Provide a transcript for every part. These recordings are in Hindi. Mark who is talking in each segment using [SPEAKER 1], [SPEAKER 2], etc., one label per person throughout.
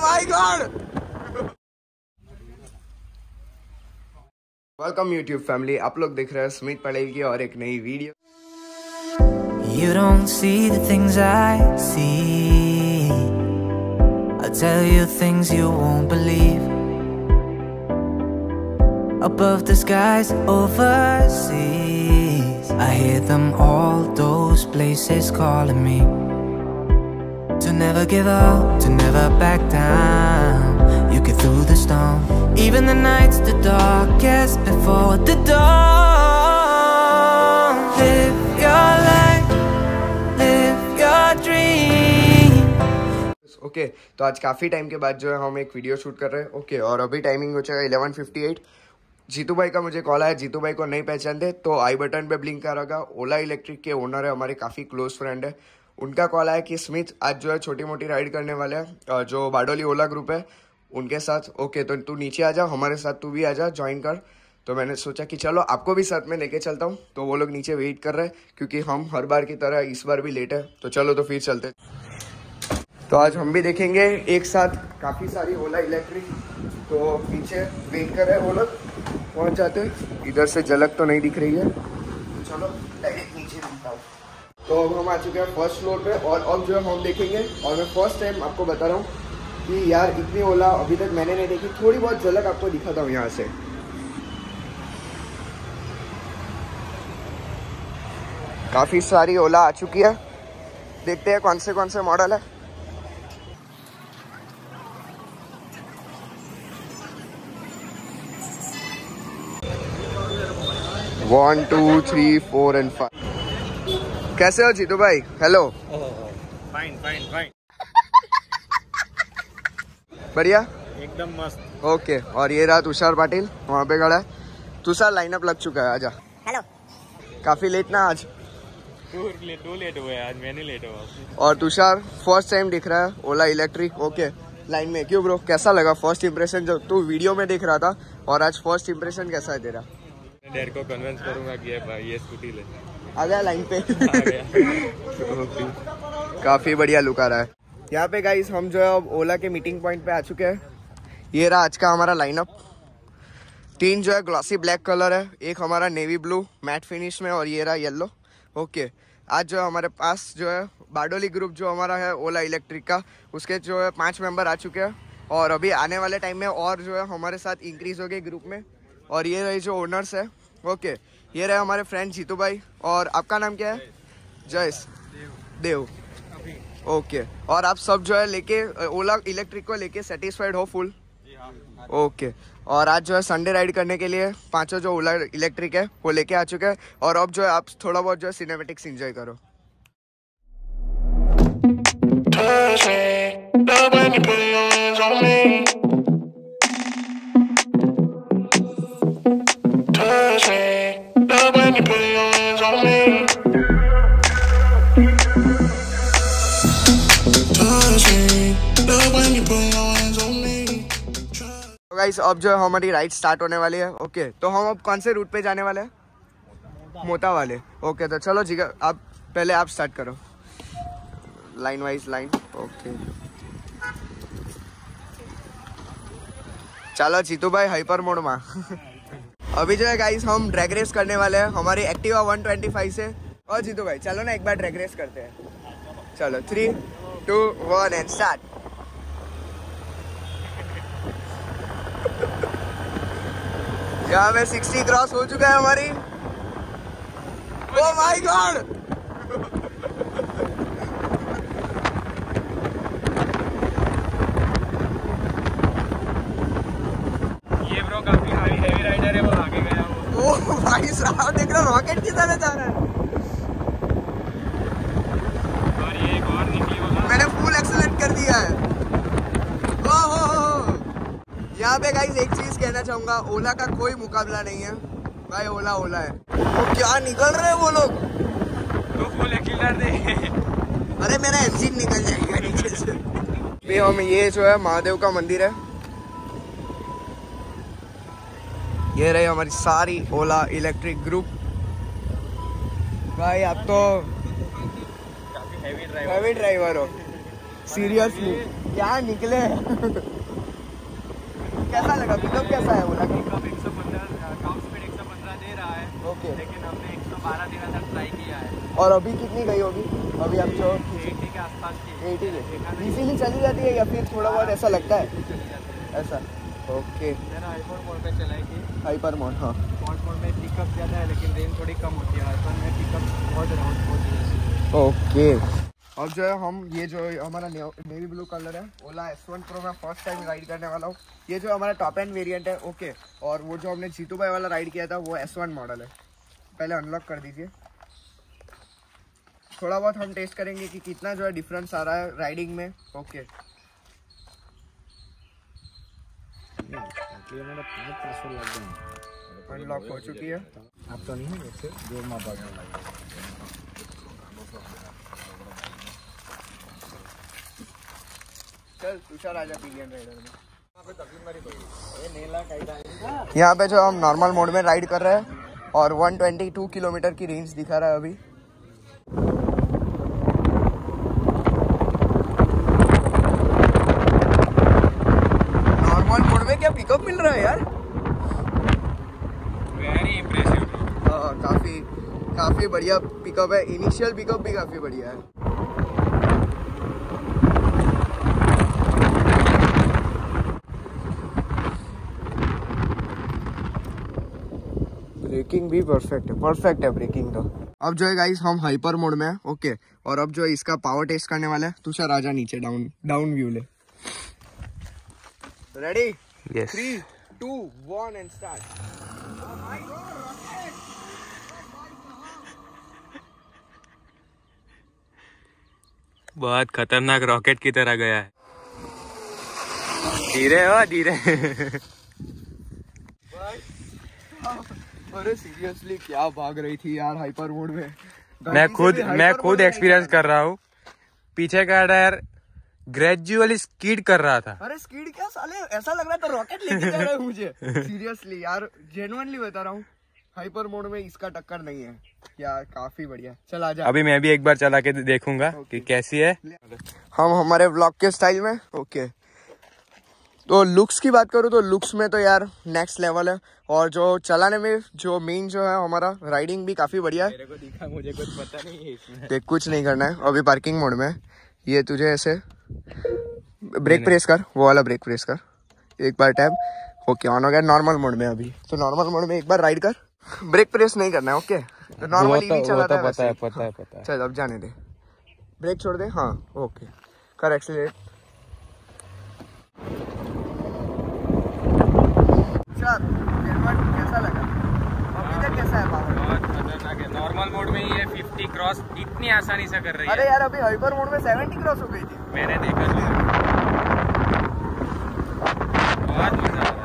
[SPEAKER 1] My God. Welcome YouTube family, आप लोग देख रहे हैं स्मित पटेल की और एक नई video.
[SPEAKER 2] You don't see the things I see. I'll tell you things you won't believe. Above the skies overseas, I hear them all, those places calling me. To never give up, to never back down. You get through the storm, even the nights the darkest before the dawn. Live your life, live your dream.
[SPEAKER 1] Okay तो आज काफ़ी टाइम के बाद जो है हम एक वीडियो शूट कर रहे हैं। ओके और अभी टाइमिंग हो जाएगा 11:58। जीतू भाई का मुझे कॉल आया। जीतू भाई को नहीं पहचानते तो आई बटन पे ब्लिंक करेगा। ओला इलेक्ट्रिक के ओनर है, हमारे काफ़ी क्लोज फ्रेंड है। उनका कॉल आया कि स्मित आज जो है छोटी मोटी राइड करने वाले हैं जो बारडोली ओला ग्रुप है उनके साथ। ओके तो तू नीचे आ जा, हमारे साथ तू भी आ जा, ज्वाइन कर। तो मैंने सोचा कि चलो आपको भी साथ में लेके चलता हूँ। तो वो लोग नीचे वेट कर रहे हैं क्योंकि हम हर बार की तरह इस बार भी लेट है। तो चलो तो फिर चलते। तो आज हम भी देखेंगे एक साथ काफ़ी सारी ओला इलेक्ट्रिक। तो पीछे वेट कर रहे हैं वो लोग, पहुँच जाते हैं। इधर से झलक तो नहीं दिख रही है, तो चलो डायरेक्ट नीचे दिखता हूँ। तो अब हम आ चुके हैं फर्स्ट फ्लोर पे और अब जो है हम देखेंगे। और मैं फर्स्ट टाइम आपको बता रहा हूँ कि यार इतनी ओला अभी तक मैंने नहीं देखी। थोड़ी बहुत झलक आपको दिखाता हूँ यहाँ से। काफ़ी सारी ओला आ चुकी है, देखते हैं कौन से मॉडल है। One 2 3 4 and 5। कैसे हो जीतू भाई? हेलो।
[SPEAKER 3] Fine fine fine.
[SPEAKER 1] बढ़िया
[SPEAKER 3] एकदम मस्त।
[SPEAKER 1] ओके और ये रहा तुषार पाटिल वहाँ पे खड़ा है। तुषार लाइनअप लग चुका है, आजा।
[SPEAKER 4] हेलो।
[SPEAKER 1] काफी लेट ना आज?
[SPEAKER 3] तू लेट हुआ है आज, मैं नहीं लेट हुआ।
[SPEAKER 1] और तुषार फर्स्ट टाइम दिख रहा है ओला इलेक्ट्रिक। ओके लाइन में। क्यों ब्रो, कैसा लगा फर्स्ट इंप्रेशन? जो तू वीडियो में देख रहा था और आज फर्स्ट इंप्रेशन कैसा है तेरा?
[SPEAKER 3] डैड को कन्विंस करूंगा कि ये स्कूटी ले।
[SPEAKER 1] आ गया लाइन पे। काफी बढ़िया लुक आ रहा है यहाँ पे गाइस। हम जो है अब ओला के मीटिंग पॉइंट पे आ चुके हैं। ये रहा आज का हमारा लाइनअप। 3 जो है ग्लॉसी ब्लैक कलर है, एक हमारा नेवी ब्लू मैट फिनिश में और ये रहा येलो। ओके आज जो है हमारे पास जो है बारडोली ग्रुप जो हमारा है ओला इलेक्ट्रिक का, उसके जो है 5 मेंबर आ चुके हैं और अभी आने वाले टाइम में और जो है हमारे साथ इंक्रीज हो गए ग्रुप में। और ये रहे जो ओनर्स है। ओके ये रहे हमारे फ्रेंड जीतू भाई। और आपका नाम क्या है? जयेश देव। ओके और आप सब जो है लेके ओला इलेक्ट्रिक को लेके सेटिस्फाइड हो फुल? ओके और आज जो है संडे राइड करने के लिए 5 जो ओला इलेक्ट्रिक है वो लेके आ चुके हैं। और अब जो है आप थोड़ा बहुत जो है सिनेमेटिक्स एंजॉय करो। गाइस अब जो है हमारी राइड स्टार्ट होने वाली है। ओके तो हम अब कौन से रूट पे जाने वाले हैं? मोता वाले। ओके तो चलो जी, आप पहले आप स्टार्ट करो लाइन वाइज लाइन। ओके चलो जीतू भाई हाइपर मोड में। अभी जो है गाइस हम ड्रैग रेस करने वाले हैं हमारी एक्टिवा 125 से। और जीतू भाई चलो ना एक बार ड्रैग रेस करते हैं। चलो 3 2 1 एंड स्टार्ट। यहाँ पे 60 क्रॉस हो चुका है हमारी। Oh my God.
[SPEAKER 3] ये ब्रो काफी हेवी राइडर है, वो आगे गया वो।
[SPEAKER 1] ओह भाई साहब देख रहा रॉकेट की तरह जा रहा है।
[SPEAKER 3] और ये एक और निकली होगा।
[SPEAKER 1] मैंने फुल एक्सीलेंट कर दिया है। ओह यहाँ पे गाइस एक चीज कहना चाहूंगा, ओला का कोई मुकाबला नहीं है भाई। ओला ओला है। तो क्या निकल रहे हैं वो लोग?
[SPEAKER 3] तो फुल एक्सीलरेटर दे।
[SPEAKER 1] अरे मेरा इंजन निकल जाएगा नीचे से। हम ये जो है महादेव का मंदिर है। ये रही हमारी सारी ओला इलेक्ट्रिक ग्रुप। भाई आप तो
[SPEAKER 3] काफी हेवी
[SPEAKER 1] ड्राइवर हो। सीरियसली क्या निकले। कैसा लगा, पिकअप कैसा है ओला का?
[SPEAKER 3] पिकअप 115 टॉप स्पीड 115 दे रहा है।
[SPEAKER 1] ओके,
[SPEAKER 3] लेकिन हमने 112 देना तक ट्राई किया है।
[SPEAKER 1] और अभी कितनी गई होगी? अभी हम जो
[SPEAKER 3] 80 के आसपास की
[SPEAKER 1] 80 इजीली चली जाती है या फिर थोड़ा बहुत ऐसा लगता है?
[SPEAKER 3] चली जाती है।
[SPEAKER 1] ऐसा ओके।
[SPEAKER 3] मैंने हाइपर मोड पे चलाई थी।
[SPEAKER 1] हाइपर मोड, हाँ।
[SPEAKER 3] स्पॉट मोड में पिकअप ज़्यादा है लेकिन रेंज थोड़ी कम होती है। हाइपर में पिकअप बहुत राउंड होती है।
[SPEAKER 1] ओके, अब जो है हम ये जो हमारा नेवी ब्लू कलर है ओला S1 Pro में फर्स्ट टाइम राइड करने वाला हूँ। ये जो हमारा टॉप एंड वेरिएंट है। ओके, और वो जो हमने जीतू भाई वाला राइड किया था वो S1 मॉडल है। पहले अनलॉक कर दीजिए। थोड़ा बहुत हम टेस्ट करेंगे कि कितना जो है डिफरेंस आ रहा है राइडिंग में। ओके, अनलॉक हो चुकी है।
[SPEAKER 3] आप तो नहीं है वैसे जो माँ बाप
[SPEAKER 1] चल तुषार आजा पिलियन राइडर में। यहाँ पे जो हम नॉर्मल मोड में राइड कर रहे हैं और 122 किलोमीटर की रेंज दिखा रहा है अभी। नॉर्मल मोड में क्या पिकअप मिल रहा है यार?
[SPEAKER 3] Very impressive.
[SPEAKER 1] हाँ, काफी बढ़िया पिकअप है। इनिशियल पिकअप भी काफी बढ़िया है। ब्रेकिंग भी परफेक्ट है ब्रेकिंग तो। अब जो है गाइस हम हाइपर मोड में है। ओके, और अब जो है इसका पावर टेस्ट करने वाला है। तुषार आजा नीचे, डाउन व्यू ले। रेडी?
[SPEAKER 3] यस।
[SPEAKER 1] 3, 2, 1 and start.
[SPEAKER 3] बहुत खतरनाक रॉकेट की तरह गया है। धीरे हो धीरे।
[SPEAKER 1] अरे सीरियसली क्या भाग रही थी यार हाइपर मोड में।
[SPEAKER 3] मैं खुद एक्सपीरियंस कर रहा हूँ। पीछे का टायर ग्रेजुअली स्कीड कर रहा था।
[SPEAKER 1] अरे स्कीड क्या साले, ऐसा लग रहा था रॉकेट लेके जा रहा है मुझे। सीरियसली यार, जेन्युइनली बता रहा हूँ, हाइपर मोड में इसका टक्कर नहीं है यार। काफी बढ़िया। चल आजा।
[SPEAKER 3] अभी मैं भी एक बार चला के देखूंगा कि कैसी है।
[SPEAKER 1] हम हमारे व्लॉग के स्टाइल में। ओके, तो लुक्स की बात करूँ तो लुक्स में तो यार नेक्स्ट लेवल है। और जो चलाने में जो मेन जो है हमारा राइडिंग भी काफी बढ़िया है।
[SPEAKER 3] मेरे को दिखा, मुझे कुछ पता नहीं है इसमें।
[SPEAKER 1] देख, कुछ नहीं करना है। अभी पार्किंग मोड में ये तुझे ऐसे ब्रेक प्रेस कर, वो वाला ब्रेक प्रेस कर, एक बार टैब। ओके, ऑन हो गया। नॉर्मल मोड में अभी तो नॉर्मल मोड में एक बार राइड कर, ब्रेक प्रेस नहीं करना है। ओके, तो नॉर्मली भी चलाता है वैसे।
[SPEAKER 3] पता है।
[SPEAKER 1] चल अब जाने दे, ब्रेक छोड़ दे। हाँ ओके, कर एक्सीलरेट। कैसा लगा अभी तक? कैसा है पावर?
[SPEAKER 3] बहुत खतरनाक है। नॉर्मल मोड में ये 50 क्रॉस इतनी आसानी से कर रही है।
[SPEAKER 1] अरे यार अभी हाइपर मोड में 70 क्रॉस हो गई थी।
[SPEAKER 3] मैंने देखा था। बहुत मजा आ रहा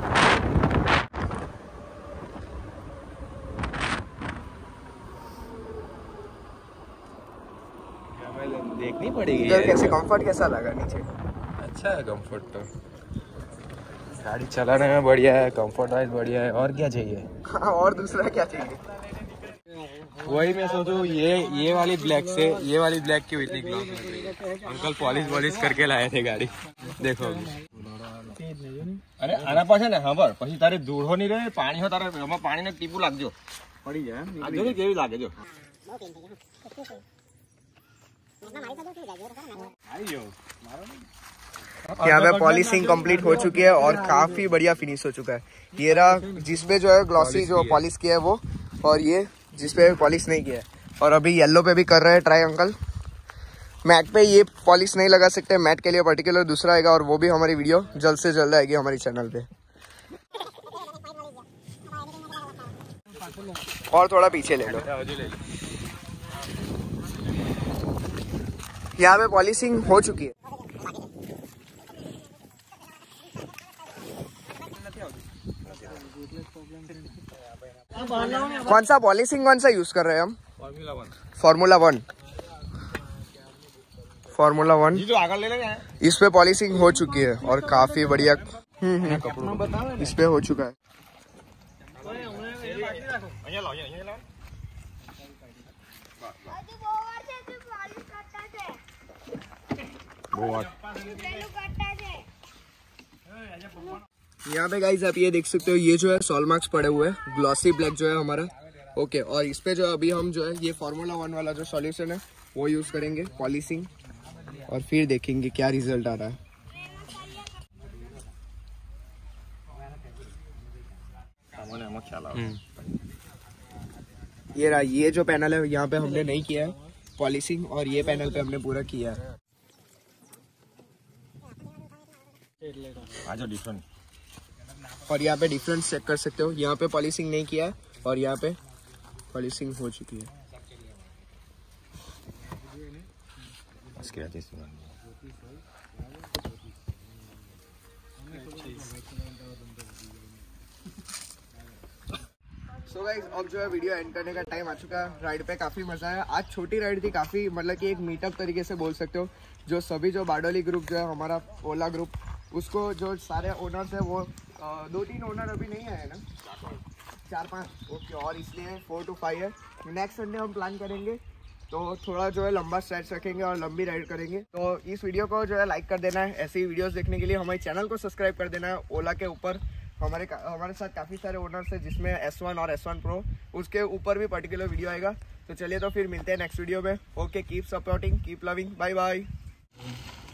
[SPEAKER 3] है। देखनी पड़ेगी।
[SPEAKER 1] इधर कैसे कंफर्ट कैसा लगा नीचे?
[SPEAKER 3] अच्छा है कंफर्ट तो। गाड़ी चलाने में बढ़िया है, कंफर्ट वाइज बढ़िया है। और क्या चाहिए?
[SPEAKER 1] हाँ, और दूसरा क्या चाहिए?
[SPEAKER 3] वही मैं सोचूं, ये वाली ब्लैक से ये वाली ब्लैक क्यों इतनी ग्लॉस लग रही है? अंकल पॉलिश करके लाए थे गाड़ी। देखो
[SPEAKER 4] अरे आना पाछे ने हां पर પછી તારે ધૂળ હો ની રહે પાણી હો તારે એમાં પાણીને ટીપું લાગજો પડી જાય આ જો કેવી લાગે જો
[SPEAKER 1] यहाँ पे पॉलिशिंग कंप्लीट हो चुकी है और काफी बढ़िया फिनिश हो चुका है। ये रहा जिसपे जो है ग्लॉसी जो पॉलिश किया है वो, और ये जिसपे पॉलिश नहीं किया है। और अभी येलो पे भी कर रहे हैं ट्राई अंकल। मैट पे ये पॉलिश नहीं लगा सकते, मैट के लिए पर्टिकुलर दूसरा आएगा और वो भी हमारी वीडियो जल्द से जल्द आएगी हमारी चैनल पे। और थोड़ा पीछे ले लो। यहाँ पे पॉलिशिंग हो चुकी है। कौन सा पॉलिशिंग कौन सा यूज कर रहे हैं हम? फॉर्मूला वन
[SPEAKER 4] जो आगे ले लेंगे
[SPEAKER 1] इस पे पॉलिशिंग हो चुकी है और काफी बढ़िया इस पे हो चुका है। यहाँ पे गाइस आप ये देख सकते हो, ये जो है सॉल मार्क्स पड़े हुए हैं, ग्लॉसी ब्लैक जो है हमारा। ओके, और इस पे जो अभी हम जो है ये फार्मूला 1 वाला जो सॉल्यूशन है वो यूज करेंगे, पॉलिशिंग, और फिर देखेंगे क्या रिजल्ट आ रहा है। ये रहा, ये जो पैनल है यहाँ पे हमने नहीं किया है पॉलिशिंग, और ये पैनल पे हमने पूरा किया है। और यहाँ पे डिफरेंस चेक कर सकते हो, यहाँ पे पॉलिशिंग नहीं किया है और यहाँ पे पॉलिशिंग हो चुकी है। सो गाइस, अब जो है वीडियो एंड करने का टाइम आ चुका है। राइड पे काफ़ी मज़ा आया। आज छोटी राइड थी काफ़ी, मतलब कि एक मीटअप तरीके से बोल सकते हो। जो सभी जो बारडोली ग्रुप जो है हमारा ओला ग्रुप, उसको जो सारे ओनर्स है वो 2-3 ओनर अभी नहीं आए ना, 4-5। ओके, और इसलिए 4 to 5 है। नेक्स्ट संडे हम प्लान करेंगे तो थोड़ा जो है लंबा स्ट्रेच रखेंगे और लंबी राइड करेंगे। तो इस वीडियो को जो है लाइक कर देना है। ऐसी ही वीडियोस देखने के लिए हमारे चैनल को सब्सक्राइब कर देना है। ओला के ऊपर हमारे साथ काफ़ी सारे ओनर्स हैं, जिसमें S1 और S1 Pro, उसके ऊपर भी पर्टिकुलर वीडियो आएगा। तो चलिए, तो फिर मिलते हैं नेक्स्ट वीडियो में। Okay, keep supporting, keep loving, bye bye.